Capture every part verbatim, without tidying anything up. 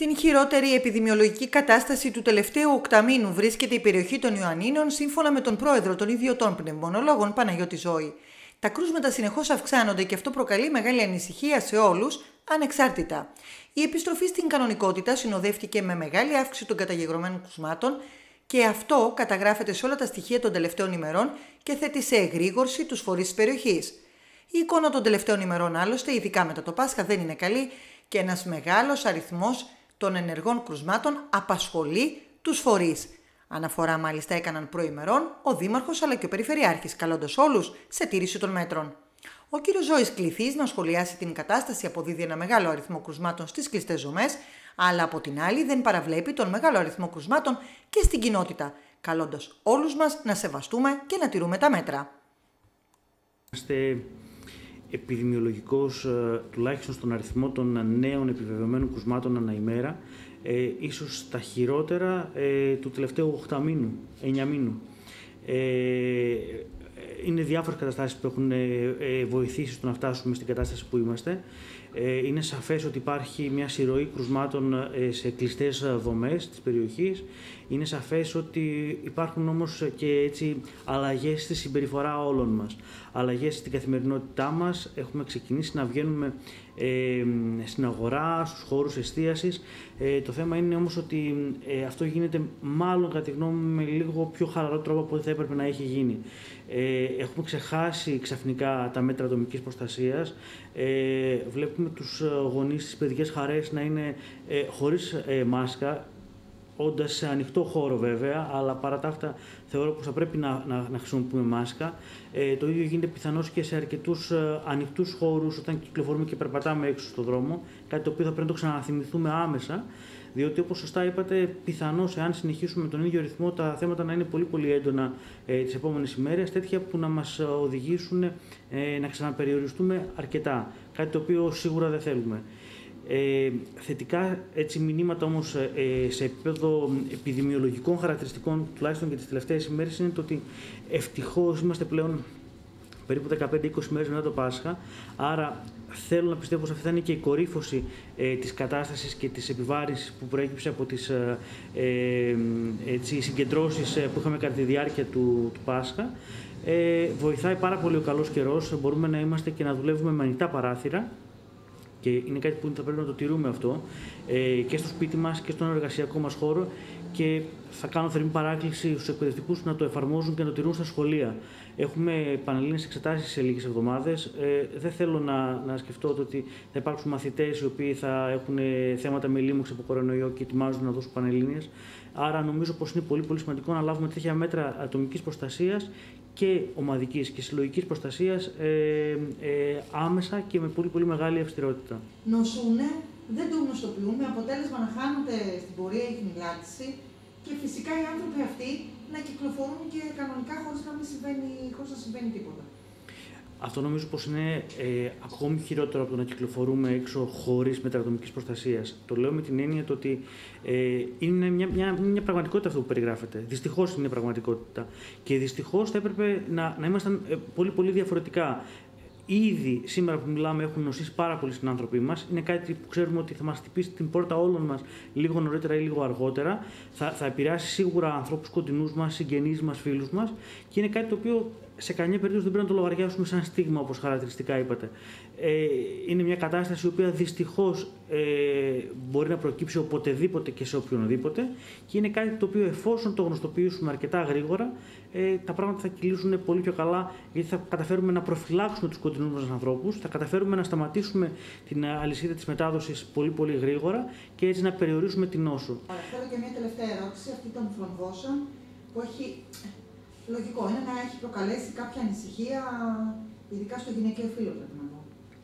Στην χειρότερη επιδημιολογική κατάσταση του τελευταίου οκταμήνου βρίσκεται η περιοχή των Ιωαννίνων, σύμφωνα με τον πρόεδρο των ιδιωτών πνευμονολόγων Παναγιώτη Ζώη. Τα κρούσματα συνεχώς αυξάνονται και αυτό προκαλεί μεγάλη ανησυχία σε όλους, ανεξάρτητα. Η επιστροφή στην κανονικότητα συνοδεύτηκε με μεγάλη αύξηση των καταγεγραμμένων κρουσμάτων και αυτό καταγράφεται σε όλα τα στοιχεία των τελευταίων ημερών και θέτει σε εγρήγορση τους φορείς της περιοχής. Η εικόνα των τελευταίων ημερών, άλλωστε, ειδικά μετά το Πάσχα, δεν είναι καλή και ένας μεγάλος αριθμός των ενεργών κρουσμάτων απασχολεί τους φορείς. Αναφορά μάλιστα έκαναν προημερών ο Δήμαρχος αλλά και ο Περιφερειάρχης, καλώντας όλους σε τήρηση των μέτρων. Ο κ. Ζώης, κληθείς να σχολιάσει την κατάσταση, αποδίδει ένα μεγάλο αριθμό κρουσμάτων στις κλειστές ζωμές, αλλά από την άλλη δεν παραβλέπει τον μεγάλο αριθμό κρουσμάτων και στην κοινότητα, καλώντας όλους μας να σεβαστούμε και να τηρούμε τα μέτρα. Είμαστε επιδημιολογικός, τουλάχιστον στον αριθμό των νέων επιβεβαιωμένων κρουσμάτων ανά ημέρα, ε, ίσως τα χειρότερα ε, του τελευταίου οχταμήνου, εννιά μήνου. Ε, είναι διάφορες καταστάσεις που έχουν ε, βοηθήσει στο να φτάσουμε στην κατάσταση που είμαστε. Ε, είναι σαφές ότι υπάρχει μια συρροή κρουσμάτων ε, σε κλειστές δομές της περιοχής. Είναι σαφές ότι υπάρχουν όμως και έτσι αλλαγές στη συμπεριφορά όλων μας. Αλλαγές στην καθημερινότητά μας. Έχουμε ξεκινήσει να βγαίνουμε ε, στην αγορά, στους χώρους εστίασης. Ε, το θέμα είναι όμως ότι ε, αυτό γίνεται μάλλον κατά τη γνώμη μου με λίγο πιο χαλαρό τρόπο από ό,τι θα έπρεπε να έχει γίνει. Ε, έχουμε ξεχάσει ξαφνικά τα μέτρα ατομικής προστασίας. Ε, βλέπουμε τους γονείς στις παιδικές χαρές να είναι ε, χωρίς ε, μάσκα, όντας σε ανοιχτό χώρο βέβαια, αλλά παρά τα αυτά θεωρώ πως θα πρέπει να, να, να χρησιμοποιούμε μάσκα. Ε, το ίδιο γίνεται πιθανώς και σε αρκετούς ε, ανοιχτούς χώρους όταν κυκλοφορούμε και περπατάμε έξω στον δρόμο, κάτι το οποίο θα πρέπει να το ξαναθυμηθούμε άμεσα, διότι όπως σωστά είπατε, πιθανώς εάν συνεχίσουμε με τον ίδιο ρυθμό τα θέματα να είναι πολύ πολύ έντονα ε, τις επόμενες ημέρες, τέτοια που να μας οδηγήσουν ε, να ξαναπεριοριστούμε αρκετά, κάτι το οποίο σίγουρα δεν θέλουμε. Ε, θετικά έτσι μηνύματα όμως ε, σε επίπεδο επιδημιολογικών χαρακτηριστικών, τουλάχιστον και τις τελευταίες ημέρες, είναι το ότι ευτυχώς είμαστε πλέον περίπου δεκαπέντε είκοσι μέρες μετά το Πάσχα, άρα θέλω να πιστεύω πως αυτή θα είναι και η κορύφωση ε, της κατάστασης και της επιβάρυνσης που προέκυψε από τις ε, ε, έτσι, συγκεντρώσεις που είχαμε κατά τη διάρκεια του, του Πάσχα. Ε, βοηθάει πάρα πολύ ο καλός καιρός, μπορούμε να είμαστε και να δουλεύουμε με ανοιχτά παράθυρα. Και είναι κάτι που θα πρέπει να το τηρούμε αυτό ε, και στο σπίτι μας και στον εργασιακό μας χώρο, και θα κάνω θερμή παράκληση στους εκπαιδευτικούς να το εφαρμόζουν και να το τηρούν στα σχολεία. Έχουμε πανελλήνιες εξετάσεις σε λίγες εβδομάδες. Ε, δεν θέλω να, να σκεφτώ ότι θα υπάρξουν μαθητές οι οποίοι θα έχουν θέματα με λίμωξη από κορονοϊό και ετοιμάζονται να δώσουν πανελλήνιες. Άρα νομίζω πως είναι πολύ, πολύ σημαντικό να λάβουμε τέτοια μέτρα ατομικής προστασίας και ομαδικής και συλλογικής προστασίας ε, ε, άμεσα και με πολύ, πολύ μεγάλη αυστηρότητα. Νοσούνε, δεν το γνωστοποιούμε, αποτέλεσμα να χάνονται στην πορεία η χνηλάτιση και φυσικά οι άνθρωποι αυτοί να κυκλοφορούν και κανονικά χωρίς να, μην συμβαίνει, χωρίς να συμβαίνει τίποτα. Αυτό νομίζω πως είναι ε, ακόμη χειρότερο από το να κυκλοφορούμε έξω χωρίς μέτρα ατομικής προστασίας. Το λέω με την έννοια το ότι ε, είναι μια, μια, μια πραγματικότητα αυτό που περιγράφεται. Δυστυχώς είναι πραγματικότητα. Και δυστυχώς θα έπρεπε να, να ήμασταν ε, πολύ πολύ διαφορετικά. Ήδη σήμερα που μιλάμε έχουν νοσήσει πάρα πολλοί συνάνθρωποι μας. Είναι κάτι που ξέρουμε ότι θα μας χτυπήσει την πόρτα όλων μας λίγο νωρίτερα ή λίγο αργότερα. Θα, θα επηρεάσει σίγουρα ανθρώπους κοντινούς μας, συγγενείς μας, φίλους μας, και είναι κάτι το οποίο σε καμία περίπτωση δεν πρέπει να το λογαριάσουμε σαν στίγμα, όπως χαρακτηριστικά είπατε. Ε, είναι μια κατάσταση η οποία δυστυχώς ε, μπορεί να προκύψει οποτεδήποτε και σε οποιονδήποτε, και είναι κάτι το οποίο εφόσον το γνωστοποιήσουμε αρκετά γρήγορα, ε, τα πράγματα θα κυλήσουν πολύ πιο καλά, γιατί θα καταφέρουμε να προφυλάξουμε τους κοντινούς μας ανθρώπους, θα καταφέρουμε να σταματήσουμε την αλυσίδα της μετάδοσης πολύ πολύ γρήγορα και έτσι να περιορίσουμε την νόσο. Άρα, θέλω και μια τελευταία ερώτηση, αυτή των θρομβώσεων, που έχει, λογικό είναι να έχει προκαλέσει κάποια ανησυχία, ειδικά στο γυναικείο φύλο, πρέπει να πω.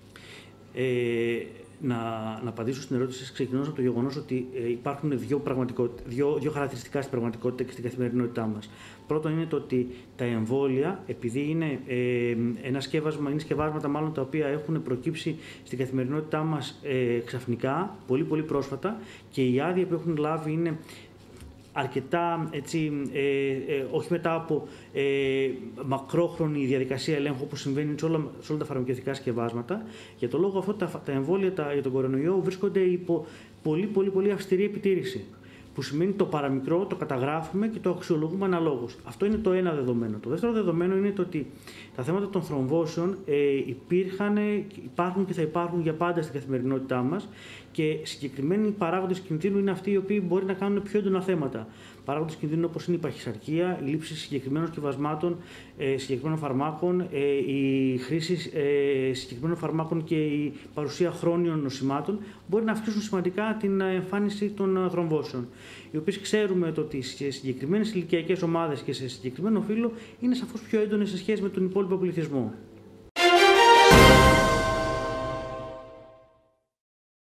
Ε, να, να απαντήσω στην ερώτηση ξεκινώντας από το γεγονός ότι ε, υπάρχουν δύο, δύο, δύο χαρακτηριστικά στην πραγματικότητα και στην καθημερινότητά μας. Πρώτον είναι το ότι τα εμβόλια, επειδή είναι, ε, ένα σκεύασμα, είναι σκευάσματα μάλλον τα οποία έχουν προκύψει στην καθημερινότητά μας ε, ξαφνικά, πολύ πολύ πρόσφατα, και η άδεια που έχουν λάβει είναι αρκετά, έτσι, ε, ε, όχι μετά από ε, μακρόχρονη διαδικασία ελέγχου όπως συμβαίνει σε όλα, σε όλα τα φαρμακευτικά σκευάσματα. Για το λόγο αυτό τα, τα εμβόλια τα, για τον κορονοϊό βρίσκονται υπό πολύ, πολύ, πολύ αυστηρή επιτήρηση. Που σημαίνει το παραμικρό το καταγράφουμε και το αξιολογούμε αναλόγως. Αυτό είναι το ένα δεδομένο. Το δεύτερο δεδομένο είναι το ότι τα θέματα των θρομβώσεων ε, υπήρχαν, υπάρχουν και θα υπάρχουν για πάντα στην καθημερινότητά μας και συγκεκριμένοι παράγοντες κινδύνου είναι αυτοί οι οποίοι μπορεί να κάνουν πιο έντονα θέματα. Παράγοντες κινδύνου όπως είναι η παχυσαρκία, η λήψη συγκεκριμένων σκευασμάτων, ε, συγκεκριμένων φαρμάκων, ε, η χρήση ε, συγκεκριμένων φαρμάκων και η παρουσία χρόνιων νοσημάτων μπορεί να αυξήσουν σημαντικά την εμφάνιση των θρομβώσεων. Οι οποίες ξέρουμε ότι σε συγκεκριμένες ηλικιακές ομάδες και σε συγκεκριμένο φύλο είναι σαφώς πιο έντονες σε σχέση με τον υπόλοιπο πληθυσμό.